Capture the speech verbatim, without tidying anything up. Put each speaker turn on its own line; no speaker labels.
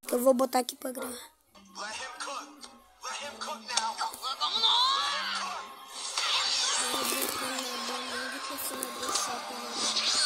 Eu vou botar aqui pra gravar. Eu vou botar na bandeira que você vai deixar pra gravar.